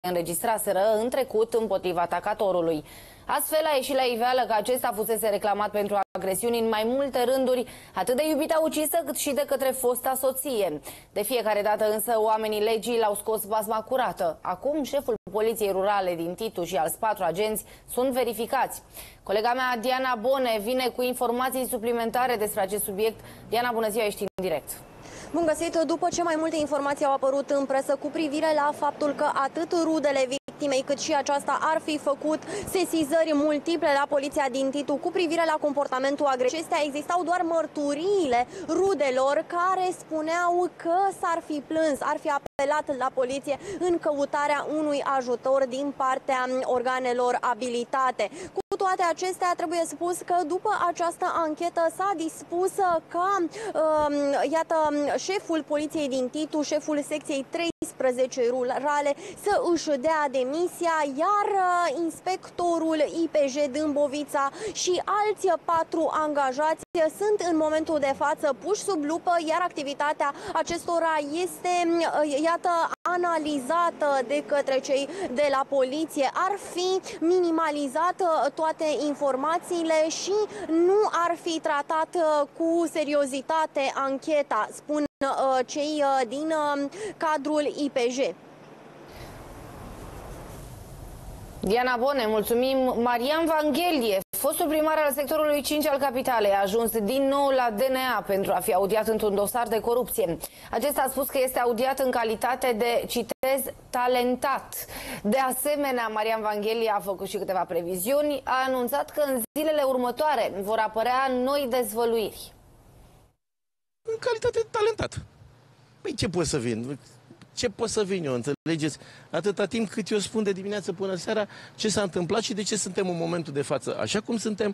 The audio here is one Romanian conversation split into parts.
înregistraseră în trecut împotriva atacatorului. Astfel a ieșit la iveală că acesta fusese reclamat pentru agresiuni în mai multe rânduri, atât de iubita ucisă cât și de către fosta soție. De fiecare dată însă oamenii legii l-au scos basma curată. Acum șeful Poliției Rurale din Titu și alți 4 agenți sunt verificați. Colega mea Diana Bone vine cu informații suplimentare despre acest subiect. Diana, bună ziua, ești în direct. Bun găsit! După ce mai multe informații au apărut în presă cu privire la faptul că atât rudele victimei cât și aceasta ar fi făcut sesizări multiple la poliția din Titu cu privire la comportamentul agresiv, existau doar mărturiile rudelor care spuneau că s-ar fi plâns, ar fi apelat la poliție în căutarea unui ajutor din partea organelor abilitate. Cu toate acestea, trebuie spus că după această anchetă s-a dispus ca, iată, șeful poliției din Titu, șeful secției 13 rurale, să își dea demisia, iar inspectorul IPJ Dâmbovița și alți 4 angajați sunt în momentul de față puși sub lupă, iar activitatea acestora este, iată, analizată de către cei de la poliție. Ar fi minimalizată toate informațiile și nu ar fi tratat cu seriozitate ancheta, spun cei din cadrul IPJ. Diana Bone, mulțumim. Marian Vanghelie, fostul primar al sectorului 5 al capitalei, a ajuns din nou la DNA pentru a fi audiat într-un dosar de corupție. Acesta a spus că este audiat în calitate de, citez, talentat. De asemenea, Marian Vanghelie a făcut și câteva previziuni. A anunțat că în zilele următoare vor apărea noi dezvăluiri. În calitate de talentat. Păi ce pot să vin? Ce pot să vin eu, înțelegeți? Atâta timp cât eu spun de dimineață până seara ce s-a întâmplat și de ce suntem în momentul de față așa cum suntem,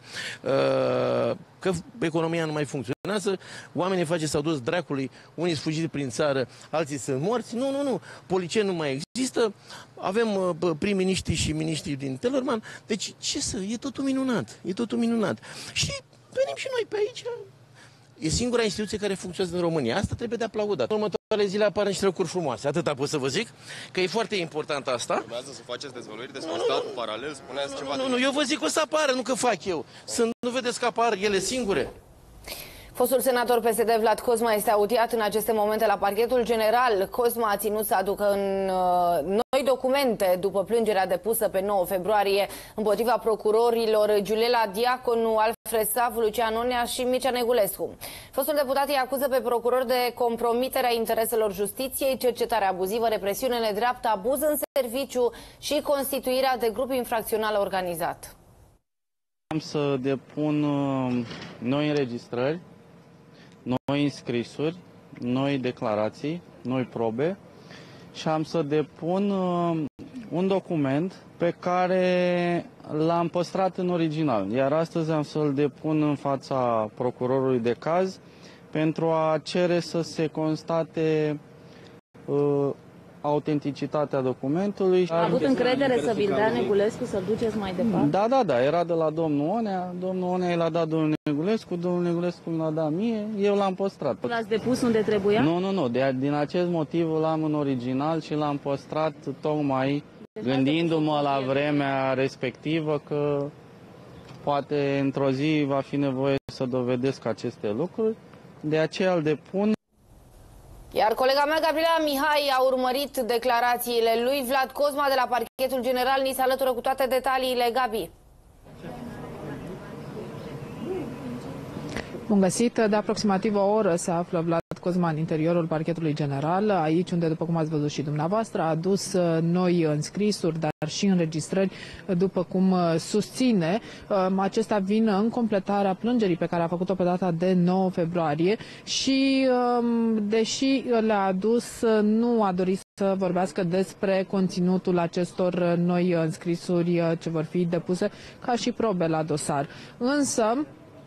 că economia nu mai funcționează, oamenii s-au dus dracului, unii sunt fugiți prin țară, alții sunt morți. Nu. Policieni nu mai există, avem prim-miniștri și miniștri din Tellerman. Deci, e totul minunat, e totul minunat. Și venim și noi pe aici. E singura instituție care funcționează în România. Asta trebuie de aplaudat. În următoarele zile apar niște lucruri frumoase. Atâta pot să vă zic, că e foarte important asta. Urmează să faceți dezvăluiri despre stat paralel, spuneați ceva. Nu, eu vă zic că o să apară, nu că fac eu. Nu vedeți că apar ele singure? Fostul senator PSD Vlad Cosma este audiat în aceste momente la parchetul general. Cosma a ținut să aducă în noi documente după plângerea depusă pe 9 februarie împotriva procurorilor Giulela Diaconu, Alfred Savu, Lucian Onea și Mircea Negulescu. Fostul deputat îi acuză pe procuror de compromiterea intereselor justiției, cercetare abuzivă, represiune nedreaptă, abuz în serviciu și constituirea de grup infracțional organizat. Am să depun noi înregistrări, noi înscrisuri, noi declarații, noi probe și am să depun un document pe care l-am păstrat în original. Iar astăzi am să-l depun în fața procurorului de caz pentru a cere să se constate autenticitatea documentului. A avut încredere să vi-l dea Negulescu, să-l duceți mai departe? Da, era de la domnul Onea. Domnul Onea l-a dat domnul Negulescu, domnul Negulescu l-a dat mie, eu l-am păstrat. L-ați depus unde trebuia? Nu, din acest motiv l-am în original și l-am păstrat tocmai gândindu-mă la vremea respectivă că poate într-o zi va fi nevoie să dovedesc aceste lucruri, de aceea îl depun. Iar colega mea, Gabriela Mihai, a urmărit declarațiile lui Vlad Cosma de la parchetul general. Ni se alătură cu toate detaliile. Gabi. Bun găsit! De aproximativ o oră se află Vlad Cosma în interiorul parchetului general, aici unde, după cum ați văzut și dumneavoastră, a adus noi înscrisuri, dar și înregistrări, după cum susține. Acestea vin în completarea plângerii pe care a făcut-o pe data de 9 februarie și, deși le-a adus, nu a dorit să vorbească despre conținutul acestor noi înscrisuri ce vor fi depuse ca și probe la dosar. Însă,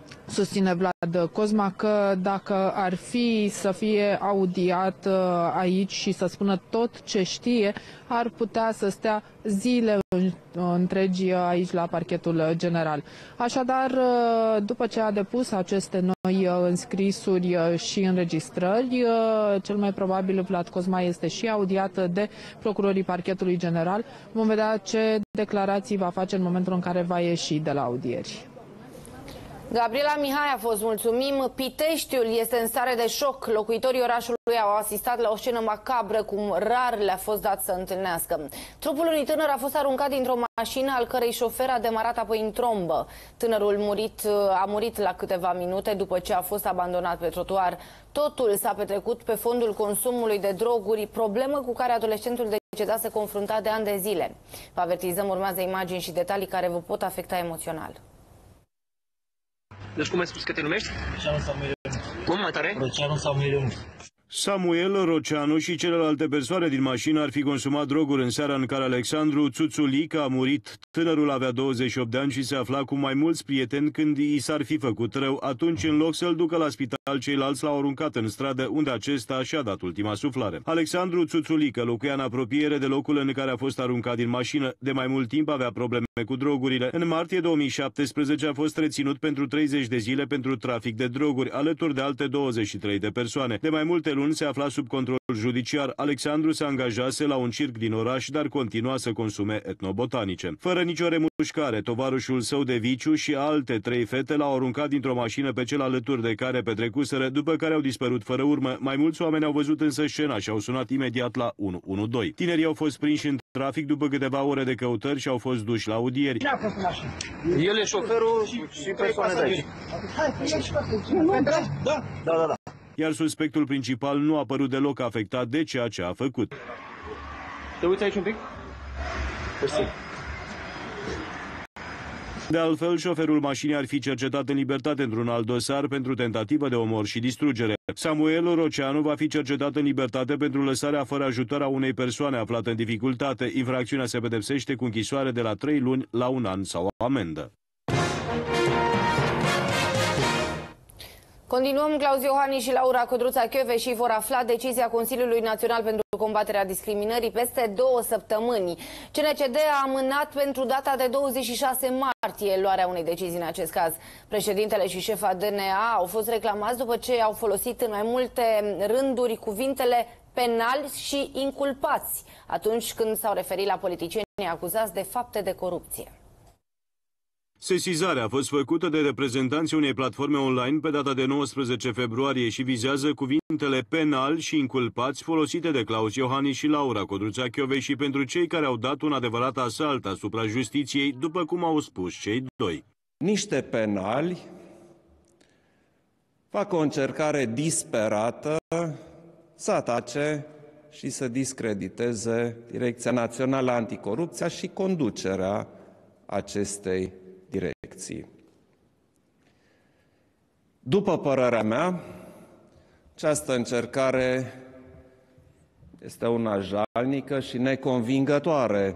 Susține Vlad Cosma că dacă ar fi să fie audiat aici și să spună tot ce știe, ar putea să stea zile întregi aici la parchetul general. Așadar, după ce a depus aceste noi înscrisuri și înregistrări, cel mai probabil Vlad Cosma este și audiat de procurorii parchetului general. Vom vedea ce declarații va face în momentul în care va ieși de la audieri. Gabriela Mihai a fost, mulțumim. Piteștiul este în stare de șoc. Locuitorii orașului au asistat la o scenă macabră, cum rar le-a fost dat să întâlnească. Trupul unui tânăr a fost aruncat dintr-o mașină, al cărei șofer a demarat apoi în trombă. Tânărul a murit la câteva minute după ce a fost abandonat pe trotuar. Totul s-a petrecut pe fondul consumului de droguri, problemă cu care adolescentul decedat se confrunta de ani de zile. Vă avertizăm, urmează imagini și detalii care vă pot afecta emoțional. Deci cum ai spus că te numești? Roceanu Samuel. Cum, mai tare? Roceanu Samuel. Samuel Roceanu și celelalte persoane din mașină ar fi consumat droguri în seara în care Alexandru Țuțulică a murit. Tânărul avea 28 de ani și se afla cu mai mulți prieteni când i s-ar fi făcut rău. Atunci, în loc să-l ducă la spital, ceilalți l-au aruncat în stradă, unde acesta și-a dat ultima suflare. Alexandru Țuțulică locuia în apropiere de locul în care a fost aruncat din mașină. De mai mult timp avea probleme cu drogurile. În martie 2017 a fost reținut pentru 30 de zile pentru trafic de droguri, alături de alte 23 de persoane. De mai multe luni se afla sub control judiciar. Alexandru se angajase la un circ din oraș, dar continua să consume etnobotanice. Fără nicio remușcare, tovarășul său de viciu și alte 3 fete l-au aruncat dintr-o mașină pe cel alături de care petrecuseră, după care au dispărut fără urmă. Mai mulți oameni au văzut însă scena și au sunat imediat la 112. Tinerii au fost prinși în trafic după câteva ore de căutări și au fost duși la audieri. Cine a fost în mașină? El e șoferul și persoane de aici. Da. Iar suspectul principal nu a părut deloc afectat de ceea ce a făcut. Te uiți aici un pic? De altfel, șoferul mașinii ar fi cercetat în libertate într-un alt dosar pentru tentativă de omor și distrugere. Samuel Roceanu va fi cercetat în libertate pentru lăsarea fără ajutor a unei persoane aflate în dificultate. Infracțiunea se pedepsește cu închisoare de la 3 luni la 1 an sau amendă. Continuăm. Claus Iohannis și Laura Codruța-Kövesi vor afla decizia Consiliului Național pentru combaterea discriminării peste 2 săptămâni. CNCD a amânat pentru data de 26 martie luarea unei decizii în acest caz. Președintele și șefa DNA au fost reclamați după ce au folosit în mai multe rânduri cuvintele penali și inculpați atunci când s-au referit la politicienii acuzați de fapte de corupție. Sesizarea a fost făcută de reprezentanții unei platforme online pe data de 19 februarie și vizează cuvintele penal și inculpați folosite de Claus Iohannis și Laura Codruța-Kövesi pentru cei care au dat un adevărat asalt asupra justiției, după cum au spus cei doi. Niște penali fac o încercare disperată să atace și să discrediteze Direcția Națională Anticorupție și conducerea acestei direcții. După părerea mea, această încercare este una jalnică și neconvingătoare,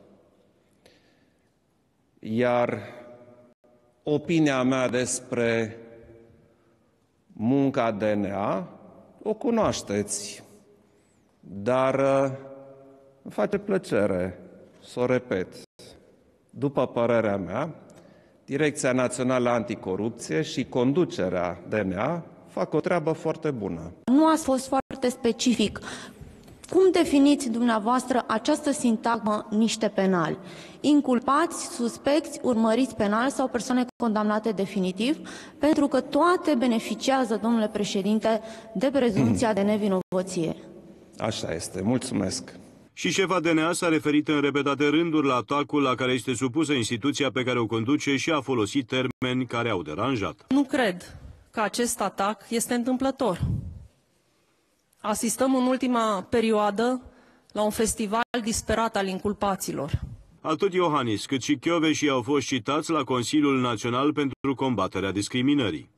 iar opinia mea despre munca DNA o cunoașteți, dar îmi face plăcere să o repet. După părerea mea, Direcția Națională Anticorupție și conducerea DNA fac o treabă foarte bună. Nu ați fost foarte specific. Cum definiți dumneavoastră această sintagmă niște penali? Inculpați, suspecți, urmăriți penal sau persoane condamnate definitiv? Pentru că toate beneficiază, domnule președinte, de prezumția de nevinovăție. Așa este. Mulțumesc. Și șefa DNA s-a referit în repetate rânduri la atacul la care este supusă instituția pe care o conduce și a folosit termeni care au deranjat. Nu cred că acest atac este întâmplător. Asistăm în ultima perioadă la un festival disperat al inculpaților. Atât Iohannis cât și Kövesi au fost citați la Consiliul Național pentru combaterea discriminării.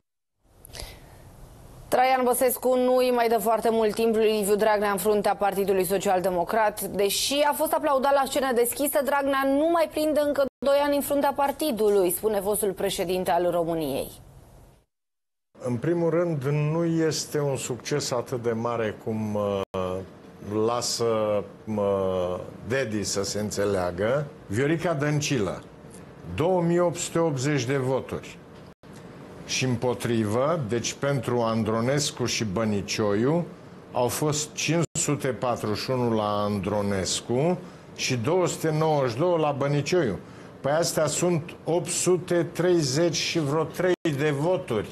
Traian Băsescu nu îi mai dă foarte mult timp lui Liviu Dragnea în fruntea Partidului Social-Democrat. Deși a fost aplaudat la scenă deschisă, Dragnea nu mai prinde încă 2 ani în fruntea partidului, spune fostul președinte al României. În primul rând, nu este un succes atât de mare cum lasă Dedi să se înțeleagă. Viorica Dăncilă, 2880 de voturi. Și împotrivă, deci pentru Andronescu și Bănicioiu, au fost 541 la Andronescu și 292 la Bănicioiu. Păi astea sunt 830 și vreo 3 de voturi.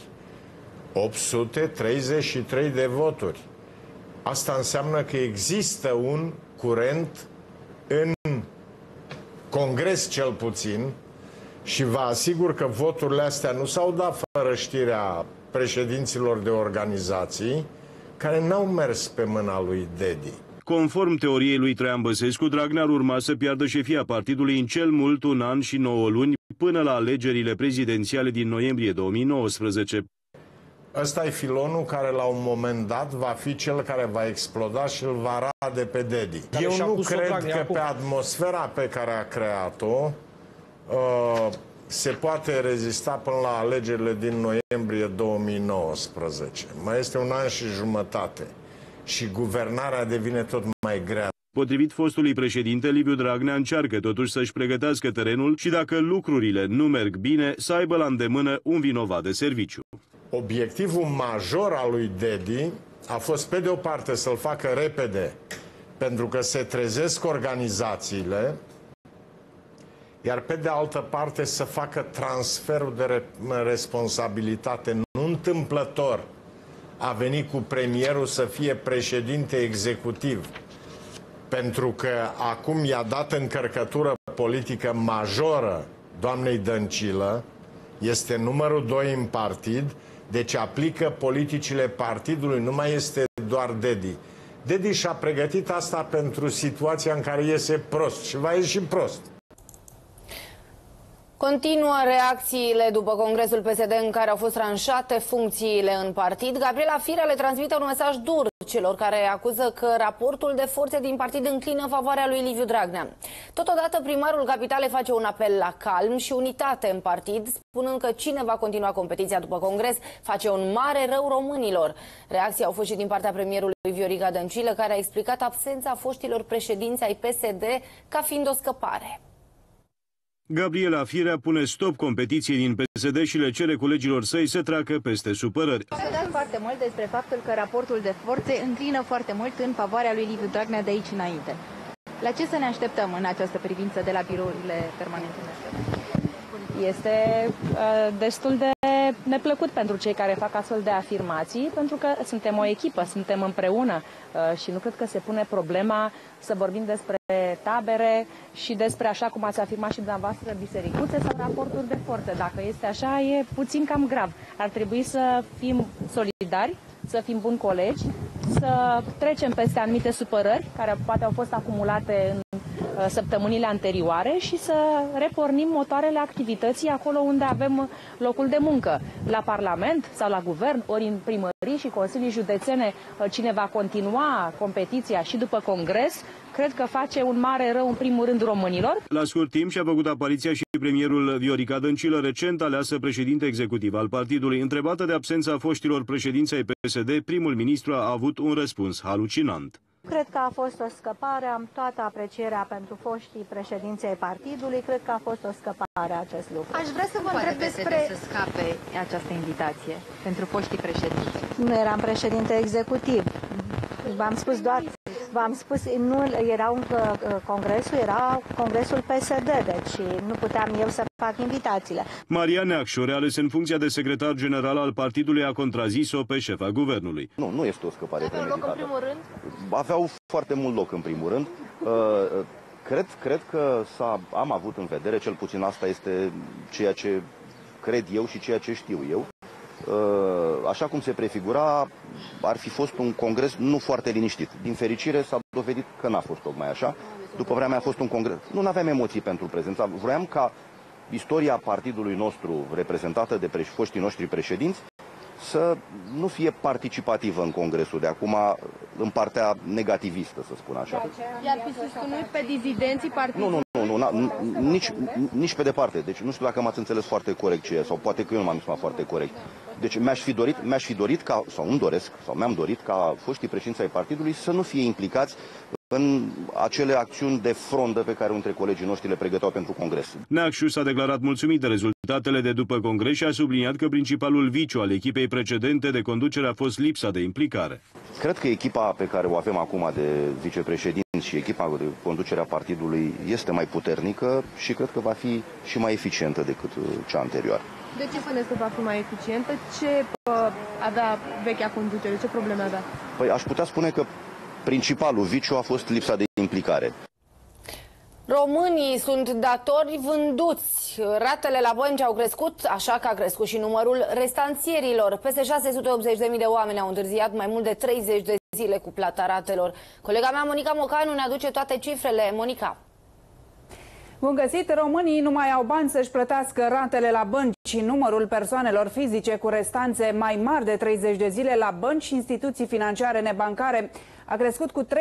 833 de voturi. Asta înseamnă că există un curent în Congres cel puțin și vă asigur că voturile astea nu s-au dat fără știrea președinților de organizații care n-au mers pe mâna lui Dedi. Conform teoriei lui Traian Băsescu, Dragnea ar urma să piardă șefia partidului în cel mult 1 an și 9 luni până la alegerile prezidențiale din noiembrie 2019. Ăsta e filonul care la un moment dat va fi cel care va exploda și îl va rade pe Dedi. Eu nu cred că pe atmosfera pe care a creat-o se poate rezista până la alegerile din noiembrie 2019. Mai este 1 an și jumătate și guvernarea devine tot mai grea. Potrivit fostului președinte, Liviu Dragnea încearcă totuși să-și pregătească terenul și dacă lucrurile nu merg bine, să aibă la îndemână un vinovat de serviciu. Obiectivul major al lui Dedi a fost, pe de o parte, să-l facă repede, pentru că se trezesc organizațiile, iar pe de altă parte să facă transferul de responsabilitate. Nu întâmplător a venit cu premierul să fie președinte executiv, pentru că acum i-a dat încărcătură politică majoră doamnei Dăncilă, este numărul 2 în partid, deci aplică politicile partidului, nu mai este doar Dedi. Dedi și-a pregătit asta pentru situația în care iese prost și va ieși prost. Continuă reacțiile după congresul PSD în care au fost tranșate funcțiile în partid. Gabriela Firea le transmite un mesaj dur celor care acuză că raportul de forțe din partid înclină în favoarea lui Liviu Dragnea. Totodată, primarul Capitalei face un apel la calm și unitate în partid, spunând că cine va continua competiția după congres face un mare rău românilor. Reacții au fost și din partea premierului Viorica Dăncilă, care a explicat absența foștilor președinți ai PSD ca fiind o scăpare. Gabriela Firea pune stop competiției din PSD și le cere colegilor săi să treacă peste supărări. Discutați foarte mult despre faptul că raportul de forțe înclină foarte mult în favoarea lui Liviu Dragnea de aici înainte. La ce să ne așteptăm în această privință de la birourile permanente? Este destul de neplăcut pentru cei care fac astfel de afirmații, pentru că suntem o echipă, suntem împreună și nu cred că se pune problema să vorbim despre tabere și despre, așa cum ați afirmat și dumneavoastră, bisericuțe sau raporturi de forțe. Dacă este așa, e puțin cam grav. Ar trebui să fim solidari, să fim buni colegi, să trecem peste anumite supărări care poate au fost acumulate în săptămânile anterioare și să repornim motoarele activității acolo unde avem locul de muncă, la Parlament sau la Guvern, ori în primării și consilii județene. Cine va continua competiția și după congres, cred că face un mare rău în primul rând românilor. La scurt timp și-a făcut apariția și premierul Viorica Dăncilă, recent aleasă președinte executiv al partidului. Întrebată de absența foștilor președinți ai PSD, primul ministru a avut un răspuns halucinant. Cred că a fost o scăpare, am toată aprecierea pentru foștii președinți ai partidului, cred că a fost o scăpare acest lucru. Aș vrea să vă întreb despre să scape această invitație pentru foștii președinți. Nu eram președinte executiv. V-am spus, nu era congresul, era congresul PSD, deci nu puteam eu să fac invitațiile. Maria Neacșu, reales în funcția de secretar general al partidului, a contrazis-o pe șefa guvernului. Nu este o scăpare premeditată. Aveau loc în primul rând? Aveau foarte mult loc în primul rând. Cred că am avut în vedere, cel puțin asta este ceea ce cred eu și ceea ce știu eu. Așa cum se prefigura, ar fi fost un congres nu foarte liniștit. Din fericire s-a dovedit că n-a fost tocmai așa. După vremea a fost un congres. Nu aveam emoții pentru prezența. Vroiam ca istoria partidului nostru, reprezentată de foștii noștri președinți, să nu fie participativă în congresul de acum, în partea negativistă, să spun așa. I-ar fi susținut pe dizidenții partidului? Nici pe departe. Deci nu știu dacă m-ați înțeles foarte corect sau poate că eu nu m-am exprimat foarte corect. Deci mi-aș fi dorit ca, sau îmi doresc, sau mi-am dorit ca foștii președinți ai partidului să nu fie implicați în acele acțiuni de frondă pe care între colegii noștri le pregăteau pentru congres. Neacșu s-a declarat mulțumit de rezultatele de după congres și a subliniat că principalul viciu al echipei precedente de conducere a fost lipsa de implicare. Cred că echipa pe care o avem acum de vicepreședinți și echipa de conducere a partidului este mai puternică și cred că va fi și mai eficientă decât cea anterioară. De ce spuneți că va fi mai eficientă? Ce avea vechea conducere? Ce probleme avea? Păi aș putea spune că principalul viciu a fost lipsa de implicare. Românii sunt datori vânduți. Ratele la bănci au crescut, așa că a crescut și numărul restanțierilor. Peste 680.000 de oameni au întârziat mai mult de 30 de zile cu plata ratelor. Colega mea, Monica Mocanu, ne aduce toate cifrele. Monica. Bun găsit! Românii nu mai au bani să-și plătească ratele la bănci și numărul persoanelor fizice cu restanțe mai mari de 30 de zile la bănci și instituții financiare nebancare a crescut cu 3,27%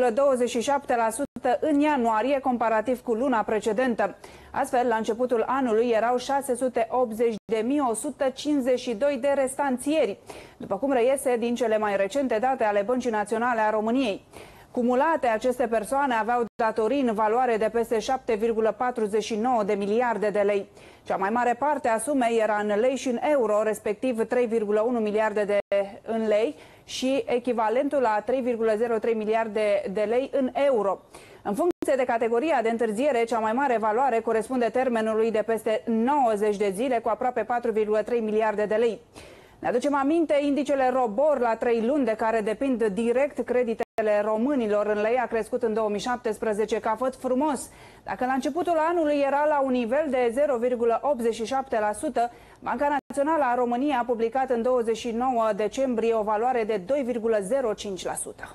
în ianuarie, comparativ cu luna precedentă. Astfel, la începutul anului erau 680.152 de restanțieri, după cum reiese din cele mai recente date ale Băncii Naționale a României. Cumulate, aceste persoane aveau datorii în valoare de peste 7,49 de miliarde de lei. Cea mai mare parte a sumei era în lei și în euro, respectiv 3,1 miliarde în lei și echivalentul la 3,03 miliarde de lei în euro. În funcție de categoria de întârziere, cea mai mare valoare corespunde termenului de peste 90 de zile, cu aproape 4,3 miliarde de lei. Ne aducem aminte, indicele ROBOR la 3 luni, de care depind direct creditele românilor în lei, a crescut în 2017 ca făt frumos. Dacă la începutul anului era la un nivel de 0,87%, Banca Națională a României a publicat în 29 decembrie o valoare de 2,05%.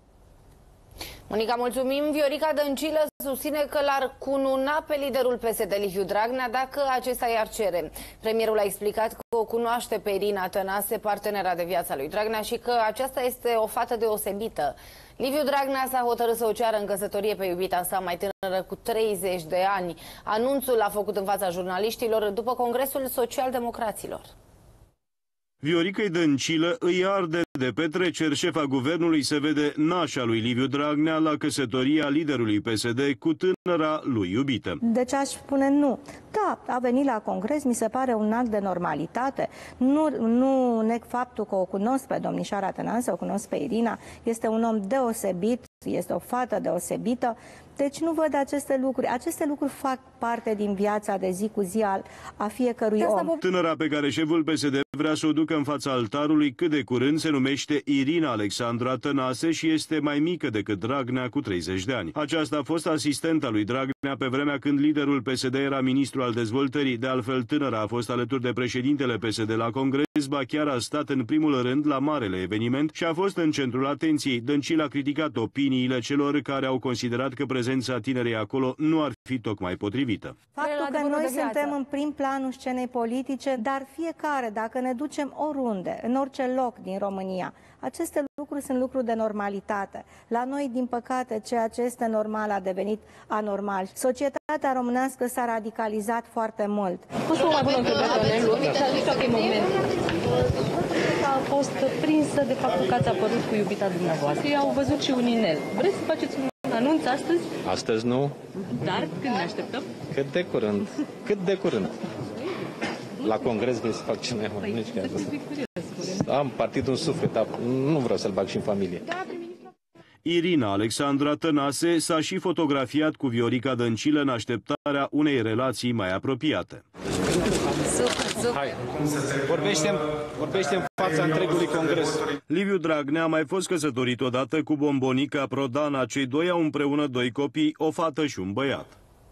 Monica, mulțumim. Viorica Dăncilă susține că l-ar cununa pe liderul PSD, Liviu Dragnea, dacă acesta i-ar cere. Premierul a explicat că o cunoaște pe Irina Tănase, partenera de viață a lui Dragnea, și că aceasta este o fată deosebită. Liviu Dragnea s-a hotărât să o ceară în căsătorie pe iubita sa mai tânără cu 30 de ani. Anunțul l-a făcut în fața jurnaliștilor după Congresul Social-Democraților. Viorica Dăncilă îi arde de petreceri. Șefa guvernului se vede nașa lui Liviu Dragnea la căsătoria liderului PSD cu tânăra lui iubită. Deci aș spune nu. Da, a venit la congres, mi se pare un act de normalitate. Nu neg faptul că o cunosc pe domnișoara Tănase, o cunosc pe Irina. Este un om deosebit, este o fată deosebită. Deci nu văd aceste lucruri. Aceste lucruri fac parte din viața de zi cu zi a fiecărui om. Tânăra pe care șeful PSD vrea să o ducă în fața altarului cât de curând se numește Irina Alexandra Tănase și este mai mică decât Dragnea cu 30 de ani. Aceasta a fost asistenta lui Dragnea pe vremea când liderul PSD era ministru al dezvoltării. De altfel, tânăra a fost alături de președintele PSD la congres, ba chiar a stat în primul rând la marele eveniment și a fost în centrul atenției. Dăncilă a criticat opiniile celor care au considerat că prezența tinerei acolo nu ar fi tocmai potrivită. Faptul că noi suntem în prim planul scenei politice, dar fiecare, dacă ne ducem oriunde, în orice loc din România, aceste lucruri sunt lucruri de normalitate. La noi, din păcate, ceea ce este normal a devenit anormal. Societatea românească s-a radicalizat foarte mult. Poți să mai bună a fost prinsă de faptul că ați apărut cu iubita dumneavoastră. Ei au văzut și un inel. Vreți să faceți un anunț astăzi? Astăzi nu. Dar când ne așteptăm? Cât de curând. Cât de curând. La congres vrei să fac ce mai mult. Am partidul în suflet, dar nu vreau să-l bag și în familie. Irina Alexandra Tănase s-a și fotografiat cu Viorica Dăncilă în așteptarea unei relații mai apropiate. Hai, vorbește în fața întregului congres. Liviu Dragnea a mai fost căsătorit odată cu bombonica Prodana. Cei doi au împreună 2 copii, o fată și un băiat.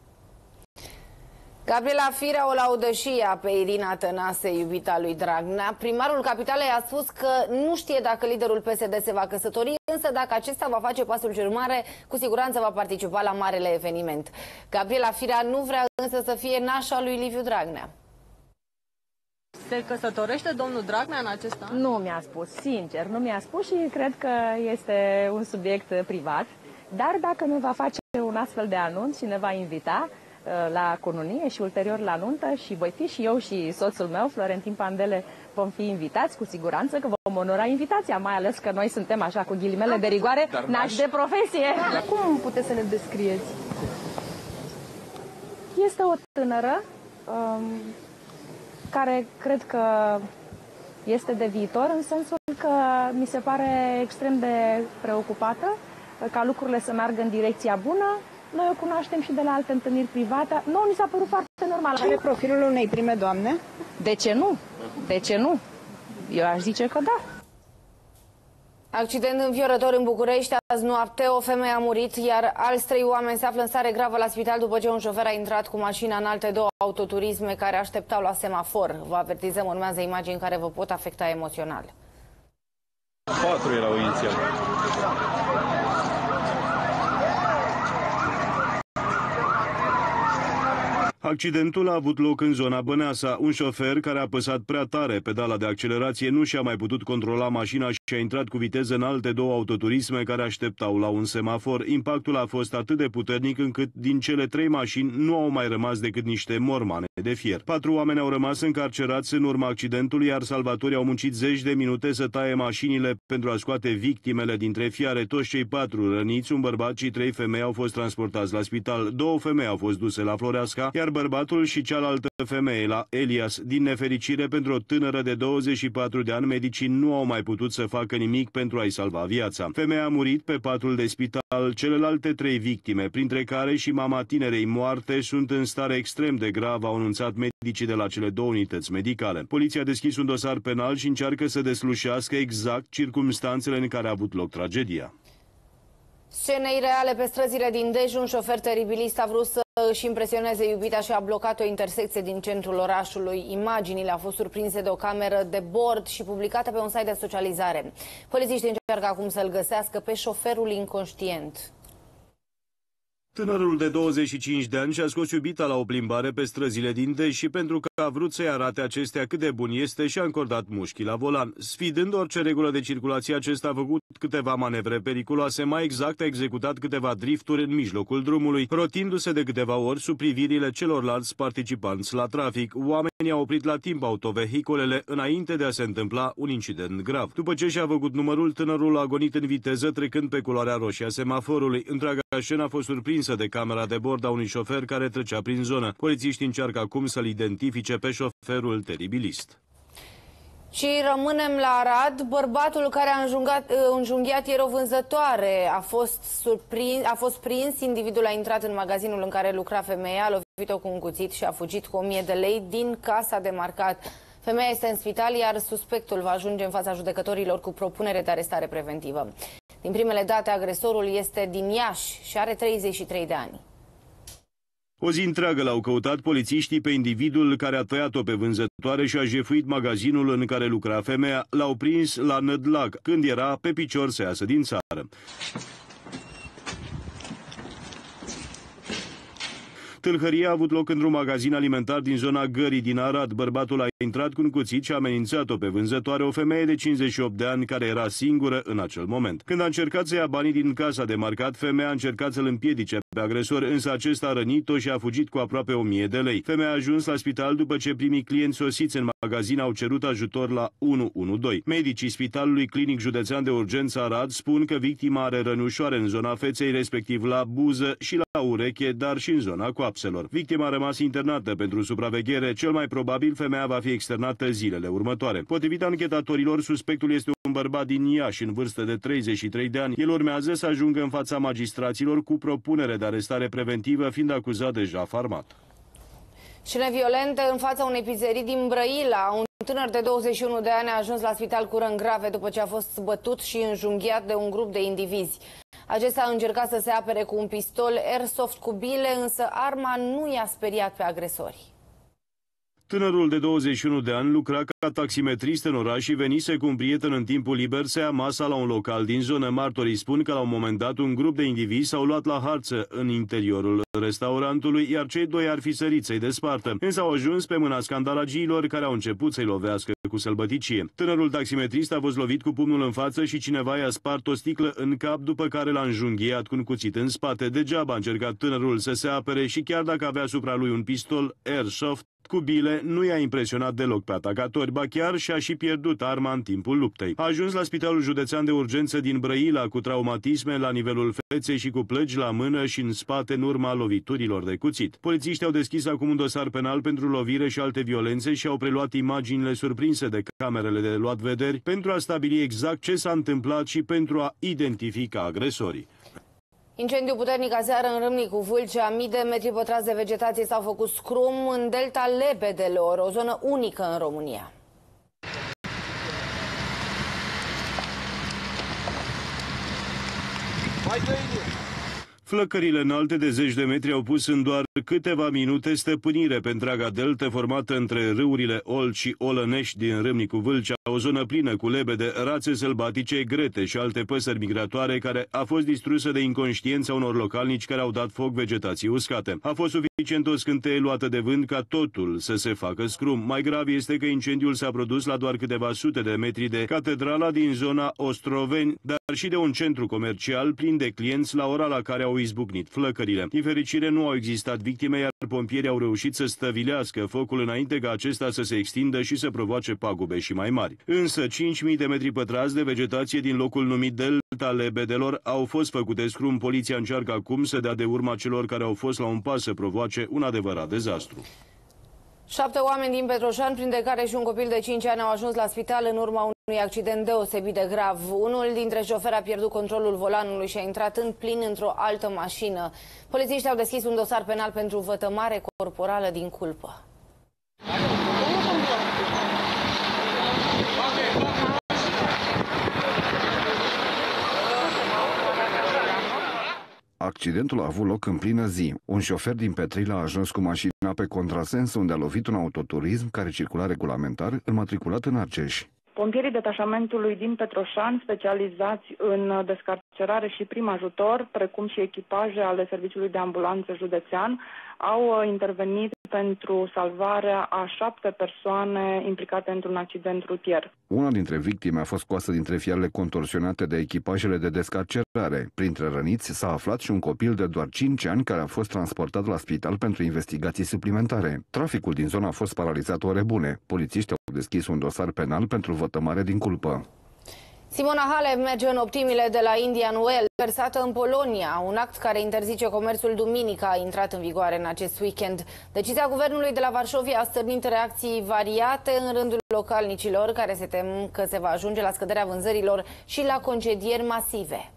Gabriela Firea o laudă și ea pe Irina Tănase, iubita lui Dragnea. Primarul Capitalei a spus că nu știe dacă liderul PSD se va căsători, însă dacă acesta va face pasul cel mare, cu siguranță va participa la marele eveniment. Gabriela Firea nu vrea însă să fie nașa lui Liviu Dragnea. Se căsătorește domnul Dragnea în acest an? Nu mi-a spus, sincer, nu mi-a spus și cred că este un subiect privat. Dar dacă ne va face un astfel de anunț și ne va invita, la cununie și ulterior la nuntă și voi fi și eu și soțul meu, Florentin Pandele, vom fi invitați cu siguranță, că vom onora invitația, mai ales că noi suntem așa cu ghilimele de rigoare, nași de profesie. Cum puteți să ne descrieți? Este o tânără care cred că este de viitor, în sensul că mi se pare extrem de preocupată ca lucrurile să meargă în direcția bună. Noi o cunoaștem și de la alte întâlniri private. Nouă ni s-a părut foarte normal. Are profilul unei prime doamne? De ce nu? De ce nu? Eu aș zice că da. Accident înfiorător în București. Azi noapte o femeie a murit, iar alți 3 oameni se află în stare gravă la spital după ce un șofer a intrat cu mașina în alte 2 autoturisme care așteptau la semafor. Vă avertizăm, urmează imagini care vă pot afecta emoțional. 4 erau inițial. Accidentul a avut loc în zona Băneasa. Un șofer care a apăsat prea tare pedala de accelerație nu și-a mai putut controla mașina și a intrat cu viteză în alte 2 autoturisme care așteptau la un semafor. Impactul a fost atât de puternic încât din cele 3 mașini nu au mai rămas decât niște mormane de fier. 4 oameni au rămas încarcerați în urma accidentului, iar salvatorii au muncit 10 de minute să taie mașinile pentru a scoate victimele dintre fiare. Toți cei 4 răniți, un bărbat și 3 femei, au fost transportați la spital. 2 femei au fost duse la Floreasca, iar bărbatul și cealaltă femeie la Elias. Din nefericire pentru o tânără de 24 de ani, medicii nu au mai putut să facă nimic pentru a-i salva viața. Femeia a murit pe patul de spital. Celelalte 3 victime, printre care și mama tinerei moarte, sunt în stare extrem de gravă, au anunțat medicii de la cele 2 unități medicale. Poliția a deschis un dosar penal și încearcă să deslușească exact circumstanțele în care a avut loc tragedia. Scene ireale pe străzile din Dej. Un șofer teribilist a vrut să își impresioneze iubita și a blocat o intersecție din centrul orașului. Imaginile au fost surprinse de o cameră de bord și publicate pe un site de socializare. Polițiștii încearcă acum să-l găsească pe șoferul inconștient. Tânărul de 25 de ani și-a scos iubita la o plimbare pe străzile din Dej și pentru că a vrut să-i arate acestea cât de bun este, și-a încordat mușchii la volan. Sfidând orice regulă de circulație, acesta a făcut câteva manevre periculoase, mai exact a executat câteva drifturi în mijlocul drumului, rotindu-se de câteva ori sub privirile celorlalți participanți la trafic. Oamenii au oprit la timp autovehiculele înainte de a se întâmpla un incident grav. După ce și-a făcut numărul, tânărul a agonit în viteză trecând pe culoarea roșie a semaforului. Întreaga scenă a fost surprinsă de camera de bord a unui șofer care trecea prin zonă. Polițiștii încearcă acum să-l identifice pe șoferul teribilist. Și rămânem la Arad. Bărbatul care a înjunghiat ieri o vânzătoare a fost prins. Individul a intrat în magazinul în care lucra femeia, a lovit-o cu un cuțit și a fugit cu 1000 de lei din casa de marcat. Femeia este în spital, iar suspectul va ajunge în fața judecătorilor cu propunere de arestare preventivă. Din primele date, agresorul este din Iași și are 33 de ani. O zi întreagă l-au căutat polițiștii pe individul care a tăiat-o pe vânzătoare și a jefuit magazinul în care lucra femeia. L-au prins la Nădlac, când era pe picior să iasă din țară. Tâlhăria a avut loc într-un magazin alimentar din zona Gării din Arad. Bărbatul a intrat cu un cuțit și a amenințat-o pe vânzătoare, o femeie de 58 de ani care era singură în acel moment. Când a încercat să ia banii din casa de marcat, femeia a încercat să-l împiedice pe agresor, însă acesta a rănit-o și a fugit cu aproape 1000 de lei. Femeia a ajuns la spital după ce primii clienți sosiți în magazin au cerut ajutor la 112. Medicii Spitalului Clinic Județean de Urgență Arad spun că victima are răni ușoare în zona feței, respectiv la buză și la ureche, dar și în zona coapselor. Victima a rămas internată pentru supraveghere. Cel mai probabil femeia va fi externată zilele următoare. Potrivit anchetatorilor, suspectul este un bărbat din Iași în vârstă de 33 de ani. El urmează să ajungă în fața magistraților cu propunere de arestare preventivă, fiind acuzat de jaf armat. Scene violente în fața unei pizzerii din Brăila. Un tânăr de 21 de ani a ajuns la spital cu răni grave după ce a fost bătut și înjunghiat de un grup de indivizi. Acesta a încercat să se apere cu un pistol airsoft cu bile, însă arma nu i-a speriat pe agresori. Tânărul de 21 de ani lucra ca taximetrist în oraș și venise cu un prieten în timpul liber să ia masa la un local din zonă. Martorii spun că la un moment dat un grup de indivizi s-au luat la harță în interiorul restaurantului, iar cei doi ar fi sărit să-i despartă. Însă au ajuns pe mâna scandalagiilor care au început să-i lovească cu sălbăticie. Tânărul taximetrist a fost lovit cu pumnul în față și cineva i-a spart o sticlă în cap, după care l-a înjunghiat cu un cuțit în spate. Degeaba a încercat tânărul să se apere și chiar dacă avea asupra lui un pistol airsoft cu bile, nu i-a impresionat deloc pe atacatori, ba chiar și-a și pierdut arma în timpul luptei. A ajuns la Spitalul Județean de Urgență din Brăila cu traumatisme la nivelul feței și cu plăgi la mână și în spate în urma loviturilor de cuțit. Polițiștii au deschis acum un dosar penal pentru lovire și alte violențe și au preluat imaginile surprinse de camerele de luat vederi pentru a stabili exact ce s-a întâmplat și pentru a identifica agresorii. Incendiu puternic aseară în Râmnicu Vâlcea. Mii de metri pătrați de vegetație s-au făcut scrum în delta Lebedelor, o zonă unică în România. Flăcările înalte de zeci de metri au pus în doar câteva minute stăpânire pe întreaga deltă formată între râurile Olt și Olănești din Râmnicu Vâlcea, o zonă plină cu lebede, rațe sălbatice, grete și alte păsări migratoare, care a fost distrusă de inconștiența unor localnici care au dat foc vegetației uscate. A fost suficient o scânteie luată de vânt ca totul să se facă scrum. Mai grav este că incendiul s-a produs la doar câteva sute de metri de catedrala din zona Ostroveni, dar și de un centru comercial plin de clienți la ora la care au izbucnit flăcările. Din fericire nu au existat victime, iar pompierii au reușit să stăvilească focul înainte ca acesta să se extindă și să provoace pagube și mai mari. Însă 5.000 de metri pătrați de vegetație din locul numit Delta Lebedelor au fost făcute scrum. Poliția încearcă acum să dea de urma celor care au fost la un pas să provoace un adevărat dezastru. 7 oameni din Petroșani, printre care și un copil de 5 ani, au ajuns la spital în urma unui accident deosebit de grav. Unul dintre șoferi a pierdut controlul volanului și a intrat în plin într-o altă mașină. Polițiștii au deschis un dosar penal pentru vătămare corporală din culpă. Accidentul a avut loc în plină zi. Un șofer din Petrila a ajuns cu mașina pe contrasens, unde a lovit un autoturism care circula regulamentar, înmatriculat în Argeș. Pompierii detașamentului din Petroșani, specializați în descarcerare și prim ajutor, precum și echipaje ale Serviciului de Ambulanță Județean, au intervenit pentru salvarea a 7 persoane implicate într-un accident rutier. Una dintre victime a fost scoasă dintre fiarele contorsionate de echipajele de descarcerare. Printre răniți s-a aflat și un copil de doar 5 ani care a fost transportat la spital pentru investigații suplimentare. Traficul din zonă a fost paralizat ore bune. Polițiștii au deschis un dosar penal pentru vătămare din culpă. Simona Halep merge în optimile de la Indian Well, versată în Polonia. Un act care interzice comerțul duminică a intrat în vigoare în acest weekend. Decizia guvernului de la Varșovia a stârnit reacții variate în rândul localnicilor, care se tem că se va ajunge la scăderea vânzărilor și la concedieri masive.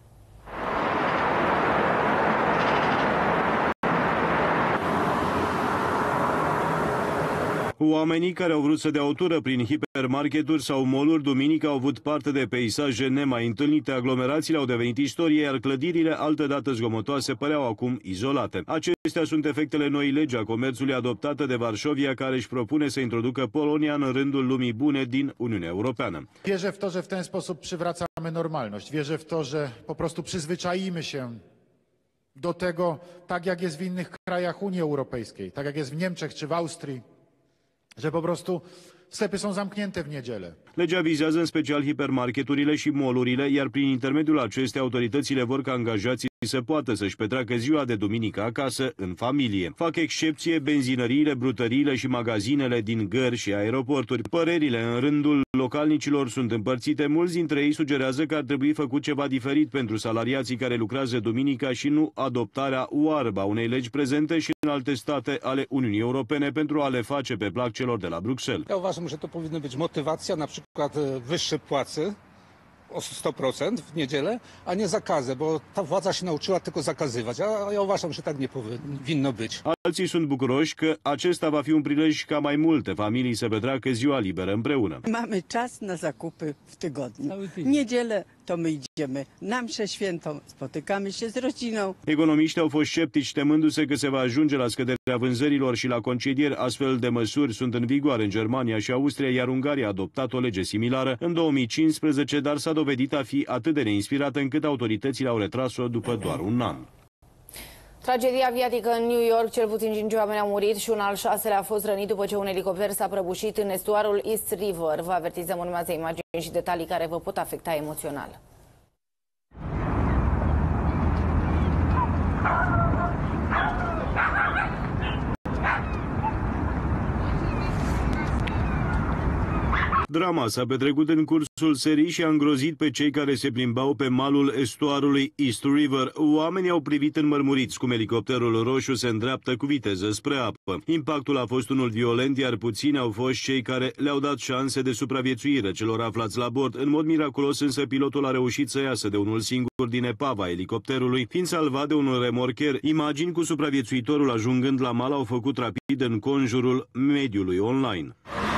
Oamenii care au vrut să dea o tură prin hipermarketuri sau mall-uri duminică au avut parte de peisaje nemai întâlnite. Aglomerațiile au devenit istorie, iar clădirile, altădată zgomotoase, păreau acum izolate. Acestea sunt efectele noii legi a comerțului adoptată de Varșovia, care își propune să introducă Polonia în rândul lumii bune din Uniunea Europeană. Wierzę w to, że w ten sposób przywracamy normalność. Wierzę w to, że po prostu przyzwyczaimy się do tego, tak jak jest w innych krajach Unii Europejskiej, tak jak jest w Niemczech czy w Austrii, że po prostu sklepy są zamknięte w niedzielę. Legea vizează în special hipermarketurile și mall-urile, iar prin intermediul acestea autoritățile vor ca angajații să poată să-și petreacă ziua de duminică acasă, în familie. Fac excepție benzinăriile, brutăriile și magazinele din gări și aeroporturi. Părerile în rândul localnicilor sunt împărțite. Mulți dintre ei sugerează că ar trebui făcut ceva diferit pentru salariații care lucrează duminica și nu adoptarea oarbă a unei legi prezente și în alte state ale Uniunii Europene pentru a le face pe plac celor de la Bruxelles. Ja uważam, że to powinna być motywacja, na przykład wyższe płace o 100% w niedzielę, a nie zakazy, bo ta władza się nauczyła tylko zakazywać. A ja uważam, że tak nie powinno być. Alții sunt bucuroși că acesta va fi un prilej ca mai multe familii să petreacă ziua liberă împreună. Mamy czas na zakupy w tygodniu. W niedzielę to to my idziemy. Na mszę świętą spotykamy się z rodziną. Economiștii au fost sceptici, temându-se că se va ajunge la scăderea vânzărilor și la concedieri. Astfel de măsuri sunt în vigoare în Germania și Austria, iar Ungaria a adoptat o lege similară în 2015, dar s-a dovedit a fi atât de neinspirată încât autoritățile au retras-o după doar un an. Tragedia aviatică în New York, cel puțin 5 oameni au murit și un al 6-lea a fost rănit după ce un elicopter s-a prăbușit în estuarul East River. Vă avertizăm, urmează imagini și detalii care vă pot afecta emoțional. Drama s-a petrecut în cursul serii și a îngrozit pe cei care se plimbau pe malul estuarului East River. Oamenii au privit înmărmuriți cum elicopterul roșu se îndreaptă cu viteză spre apă. Impactul a fost unul violent, iar puțini au fost cei care le-au dat șanse de supraviețuire celor aflați la bord. În mod miraculos însă pilotul a reușit să iasă de unul singur din epava elicopterului, fiind salvat de un remorcher. Imagini cu supraviețuitorul ajungând la mal au făcut rapid în conjurul mediului online.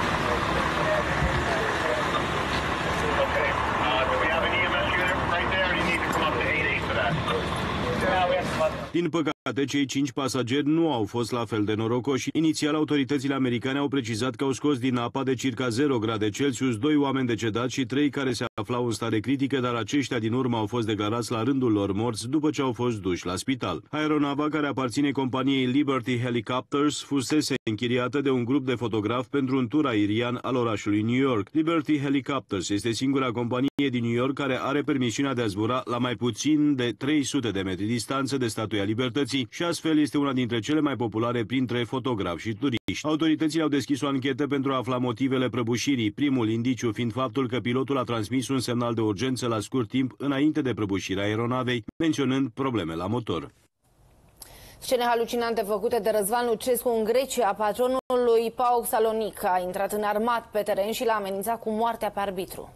Din păcate, cei 5 pasageri nu au fost la fel de norocoși. Inițial, autoritățile americane au precizat că au scos din apa de circa 0 grade Celsius 2 oameni decedați și 3 care se aflau în stare critică, dar aceștia din urmă au fost declarați la rândul lor morți după ce au fost duși la spital. Aeronava, care aparține companiei Liberty Helicopters, fusese închiriată de un grup de fotografi pentru un tur aerian al orașului New York. Liberty Helicopters este singura companie din New York care are permisiunea de a zbura la mai puțin de 300 de metri distanță de Statuia Libertății și astfel este una dintre cele mai populare printre fotografi și turiști. Autoritățile au deschis o anchetă pentru a afla motivele prăbușirii, primul indiciu fiind faptul că pilotul a transmis un semnal de urgență la scurt timp înainte de prăbușirea aeronavei, menționând probleme la motor. Scene halucinante făcute de Răzvan Lucescu în Grecia. Patronul lui PAOK Salonic a intrat înarmat pe teren și l-a amenințat cu moartea pe arbitru.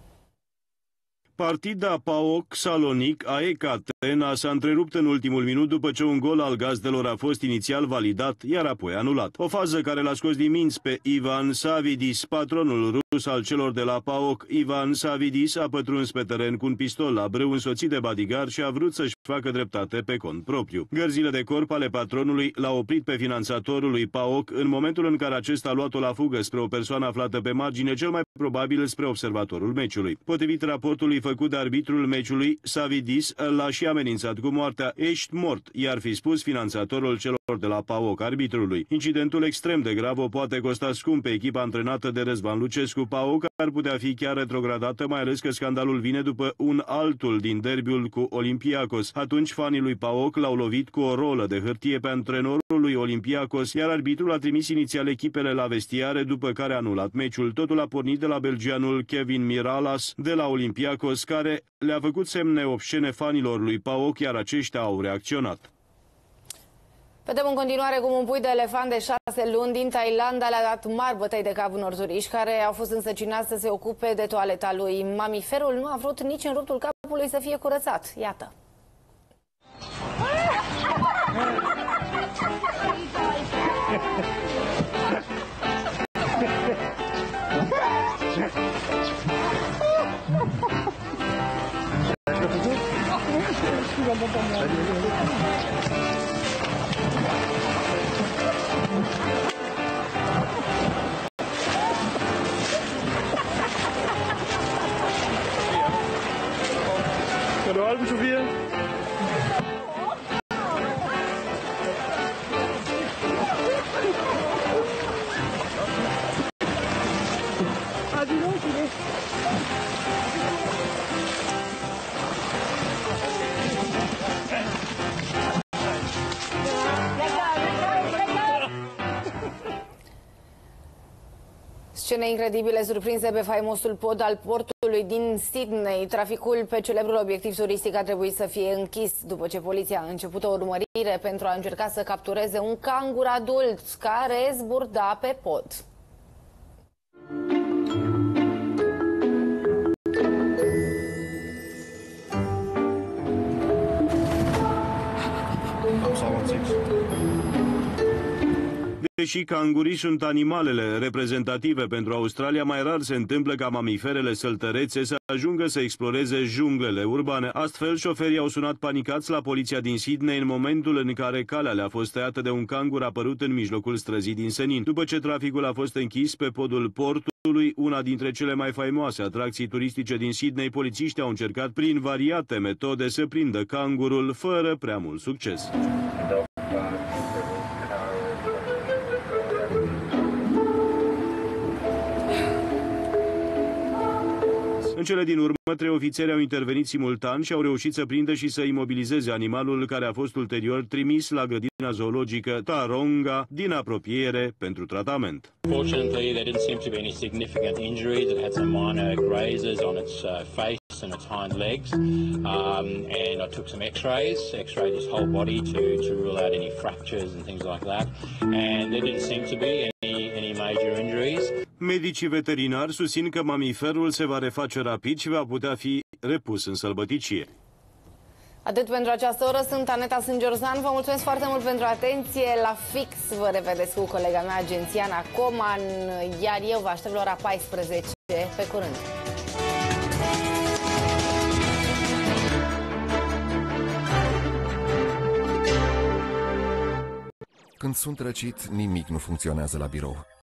Partida PAOK Salonic AEK Athena s-a întrerupt în ultimul minut după ce un gol al gazdelor a fost inițial validat, iar apoi anulat. O fază care l-a scos din minți pe Ivan Savidis, patronul rus al celor de la PAOK. Ivan Savidis a pătruns pe teren cu un pistol la brâu însoțit de bodyguard și a vrut să-și facă dreptate pe cont propriu. Gărzile de corp ale patronului l-au oprit pe finanțatorul lui PAOK în momentul în care acesta a luat-o la fugă spre o persoană aflată pe margine, cel mai probabil spre observatorul meciului. Potrivit raportului făcut de arbitrul meciului, Savidis l-a și amenințat cu moartea. Ești mort, i-ar fi spus finanțatorul celor de la PAOK arbitrului. Incidentul extrem de grav o poate costa scump pe echipa antrenată de Răzvan Lucescu. PAOK ar putea fi chiar retrogradată, mai ales că scandalul vine după un altul din derbiul cu Olympiacos. Atunci fanii lui PAOK l-au lovit cu o rolă de hârtie pe antrenorul lui Olympiacos, iar arbitrul a trimis inițial echipele la vestiare, după care a anulat meciul. Totul a pornit de la belgianul Kevin Miralas de la Olympiacos, care le-a făcut semne obscene fanilor lui PAOK, iar aceștia au reacționat. Vedem în continuare cum un pui de elefant de 6 luni din Thailanda le-a dat mari bătăi de cap unor turiști care au fost însăcinați să se ocupe de toaleta lui. Mamiferul nu a vrut nici în ruptul capului să fie curățat. Iată! Kan du holde dem, Sofia? Scene incredibile surprinse pe faimosul pod al portului din Sydney. Traficul pe celebrul obiectiv turistic a trebuit să fie închis după ce poliția a început o urmărire pentru a încerca să captureze un cangur adult care zburda pe pod. Deși cangurii sunt animalele reprezentative pentru Australia, mai rar se întâmplă ca mamiferele săltărețe să ajungă să exploreze junglele urbane. Astfel, șoferii au sunat panicați la poliția din Sydney în momentul în care calea le-a fost tăiată de un cangur apărut în mijlocul străzii din senin. După ce traficul a fost închis pe podul portului, una dintre cele mai faimoase atracții turistice din Sydney, polițiștii au încercat prin variate metode să prindă cangurul fără prea mult succes. În cele din urmă, 3 ofițeri au intervenit simultan și au reușit să prindă și să imobilizeze animalul, care a fost ulterior trimis la grădina zoologică Taronga din apropiere pentru tratament. Fortunately, there didn't seem to be any significant injuries. It had some minor grazes on its face and its hind legs, and I took some x-rayed its whole body to rule out any fractures and things like that, and there didn't seem to be any major injuries. Medicii veterinari susțin că mamiferul se va reface rapid și va putea fi repus în sălbăticie. Atât pentru această oră, sunt Aneta Sângerzan. Vă mulțumesc foarte mult pentru atenție. La fix vă revedeți cu colega mea, Agențiana Coman, iar eu vă aștept la ora 14. Pe curând! Când sunt răcit, nimic nu funcționează la birou.